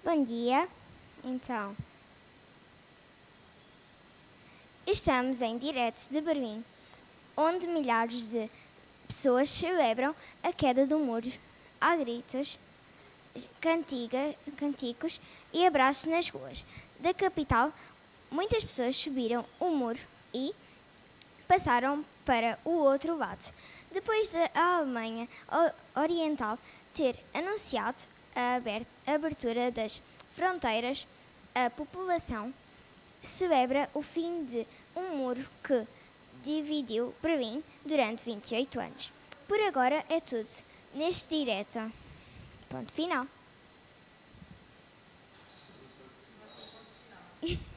Bom dia. Então, estamos em direto de Berlim, onde milhares de pessoas celebram a queda do muro a gritos, canticos e abraços nas ruas da capital. Muitas pessoas subiram o muro e passaram para o outro lado. Depois da Alemanha Oriental ter anunciado a abertura das fronteiras, a população celebra o fim de um muro que dividiu Berlim durante 28 anos. Por agora é tudo neste direto. Ponto final.